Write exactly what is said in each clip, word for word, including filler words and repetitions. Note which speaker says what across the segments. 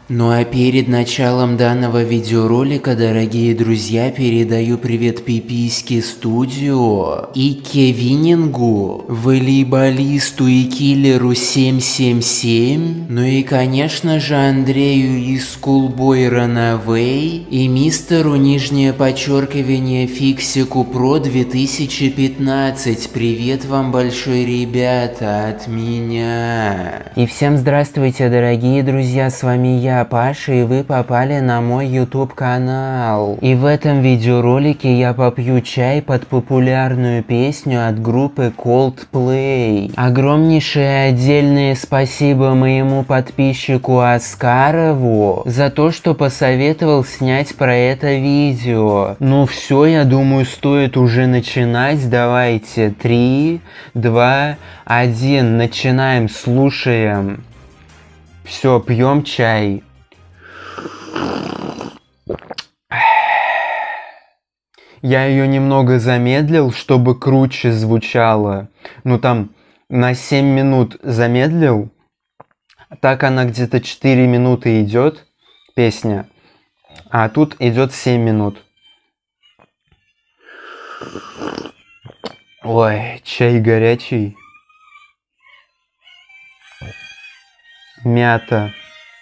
Speaker 1: Ну а перед началом данного видеоролика, дорогие друзья, передаю привет Пипиське Студио и Кевинингу, волейболисту и киллеру семь семь семь, ну и конечно же Андрею из Schoolboy Runaway и мистеру нижнее подчеркивание Фиксику Про две тысячи пятнадцать. Привет вам большой, ребята, от меня. И всем здравствуйте, дорогие друзья, с вами я, Паша, и вы попали на мой YouTube канал. И в этом видеоролике я попью чай под популярную песню от группы Coldplay. Огромнейшее отдельное спасибо моему подписчику Оскарову за то, что посоветовал снять про это видео. Ну все, я думаю, стоит уже начинать. Давайте, три, два, один, начинаем, слушаем. Все, пьем чай. Я ее немного замедлил, чтобы круче звучало. Ну там на семь минут замедлил. Так она где-то четыре минуты идет, песня. А тут идет семь минут. Ой, чай горячий. Мята.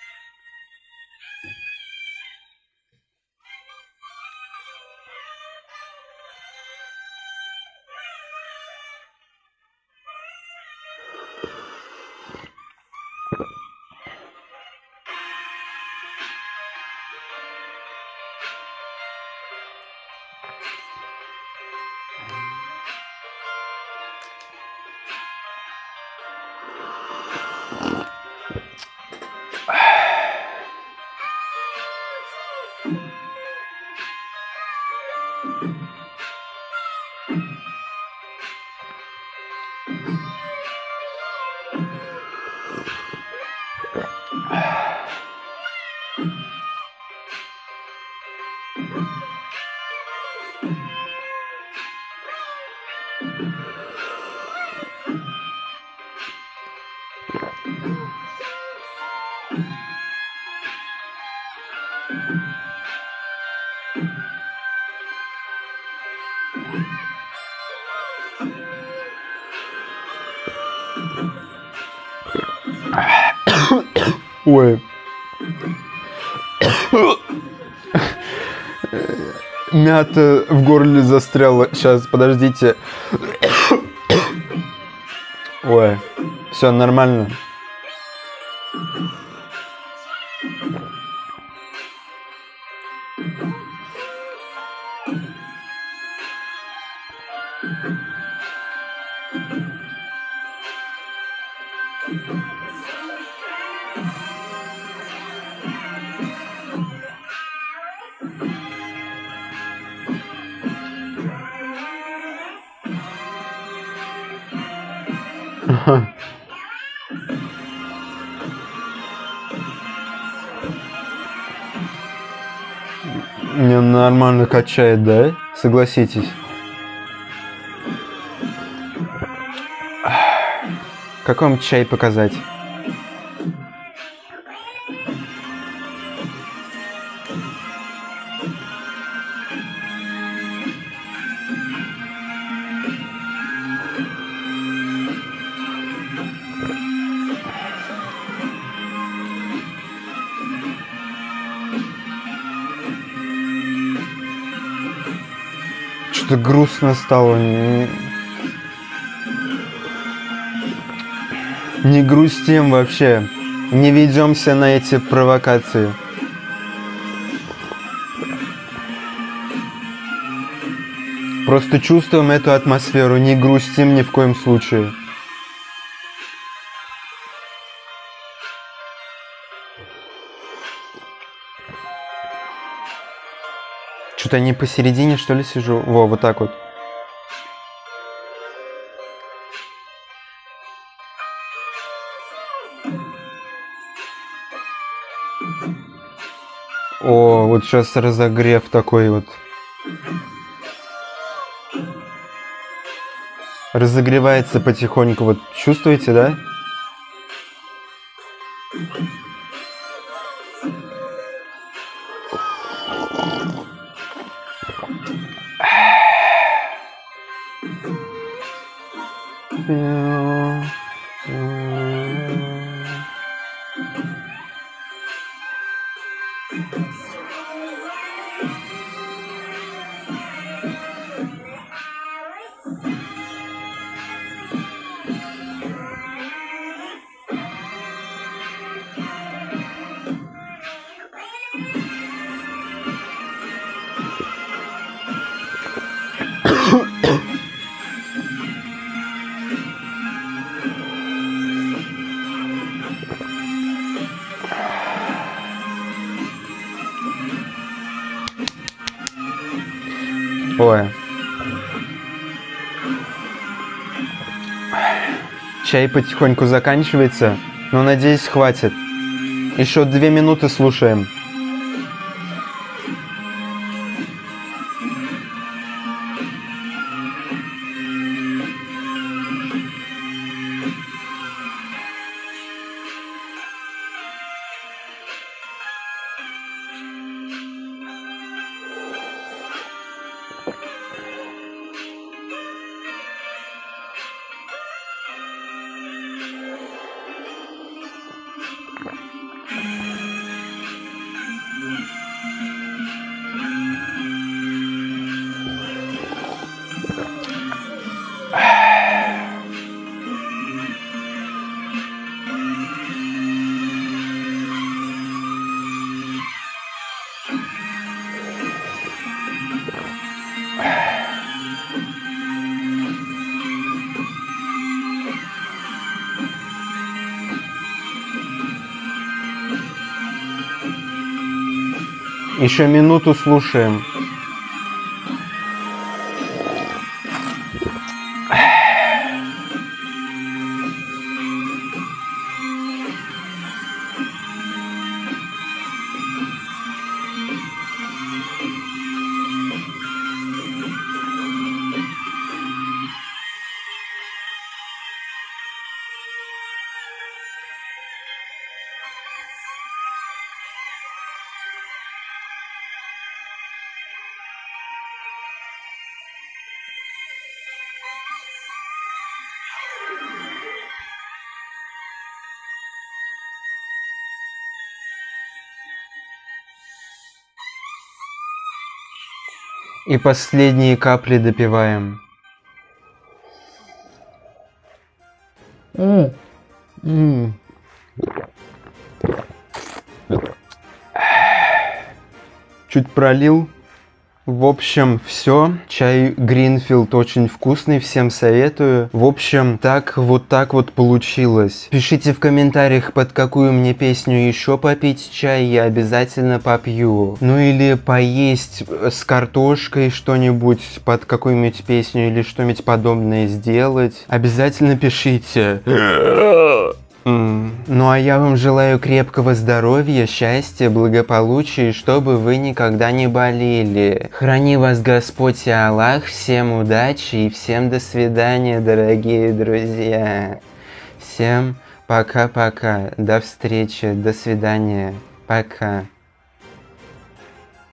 Speaker 1: Ой. Мята в горле застряла. Сейчас, подождите. Ой. Все нормально. Не, нормально качает, да? Согласитесь. Как вам чай показать? Что-то грустно стало. Не, не грустим вообще. Не ведемся на эти провокации. Просто чувствуем эту атмосферу. Не грустим ни в коем случае. Что-то не посередине, что ли, сижу? Во, вот так вот. О, вот сейчас разогрев такой вот. Разогревается потихоньку. Вот чувствуете, да?
Speaker 2: Ой. Чай потихоньку заканчивается, но надеюсь, хватит. Еще две минуты слушаем. Еще минуту слушаем. И последние капли допиваем. Mm. Mm. Чуть пролил. В общем, все. Чай Гринфилд очень вкусный, всем советую. В общем, так вот так вот получилось. Пишите в комментариях, под какую мне песню еще попить чай, я обязательно попью. Ну или поесть с картошкой что-нибудь под какую-нибудь песню или что-нибудь подобное сделать. Обязательно пишите. Mm. Ну а я вам желаю крепкого здоровья, счастья, благополучия, и чтобы вы никогда не болели. Храни вас Господь и Аллах, всем удачи и всем до свидания, дорогие друзья. Всем пока-пока, до встречи, до свидания, пока.